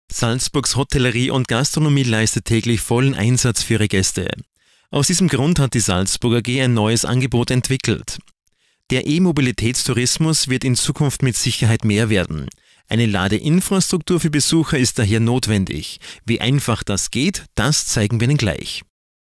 Salzburgs Hotellerie und Gastronomie leistet täglich vollen Einsatz für ihre Gäste. Aus diesem Grund hat die Salzburg AG ein neues Angebot entwickelt. Der E-Mobilitätstourismus wird in Zukunft mit Sicherheit mehr werden. Eine Ladeinfrastruktur für Besucher ist daher notwendig. Wie einfach das geht, das zeigen wir Ihnen gleich.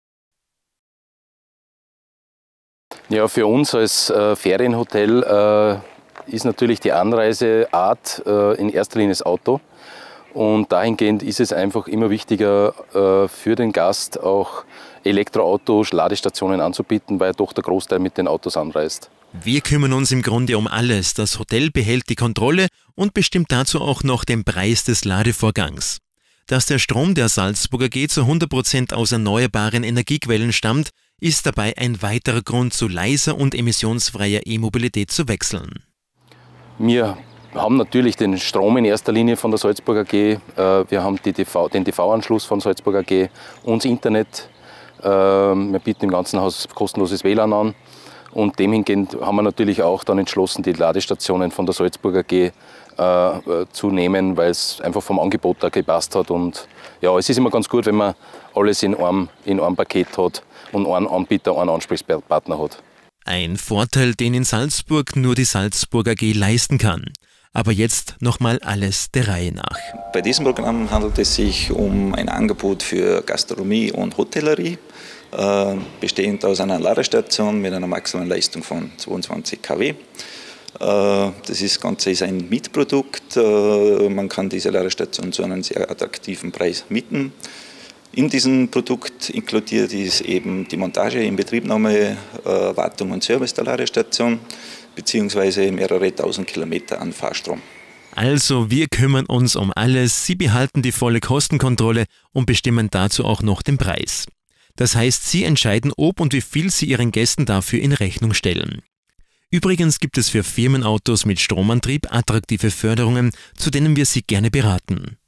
Ja, für uns als Ferienhotel ist natürlich die Anreiseart in erster Linie das Auto. Und dahingehend ist es einfach immer wichtiger für den Gast auch Elektroautos, Ladestationen anzubieten, weil doch der Großteil mit den Autos anreist. Wir kümmern uns im Grunde um alles. Das Hotel behält die Kontrolle und bestimmt dazu auch noch den Preis des Ladevorgangs. Dass der Strom der Salzburg AG zu 100% aus erneuerbaren Energiequellen stammt, ist dabei ein weiterer Grund, zu leiser und emissionsfreier E-Mobilität zu wechseln. Wir haben natürlich den Strom in erster Linie von der Salzburg AG. Wir haben den TV-Anschluss von Salzburg AG und das Internet. Wir bieten im ganzen Haus kostenloses WLAN an. Und demhingehend haben wir natürlich auch dann entschlossen, die Ladestationen von der Salzburg AG zu nehmen, weil es einfach vom Angebot da gepasst hat. Und ja, es ist immer ganz gut, wenn man alles in einem Paket hat und einen Anbieter, einen Ansprechpartner hat. Ein Vorteil, den in Salzburg nur die Salzburg AG leisten kann. Aber jetzt nochmal alles der Reihe nach. Bei diesem Programm handelt es sich um ein Angebot für Gastronomie und Hotellerie, bestehend aus einer Ladestation mit einer maximalen Leistung von 22 kW. Das Ganze ist ein Mietprodukt. Man kann diese Ladestation zu einem sehr attraktiven Preis mieten. In diesem Produkt inkludiert ist eben die Montage, Inbetriebnahme, Wartung und Service der Ladestation, beziehungsweise mehrere tausend Kilometer an Fahrstrom. Also wir kümmern uns um alles, Sie behalten die volle Kostenkontrolle und bestimmen dazu auch noch den Preis. Das heißt, Sie entscheiden, ob und wie viel Sie Ihren Gästen dafür in Rechnung stellen. Übrigens gibt es für Firmenautos mit Stromantrieb attraktive Förderungen, zu denen wir Sie gerne beraten.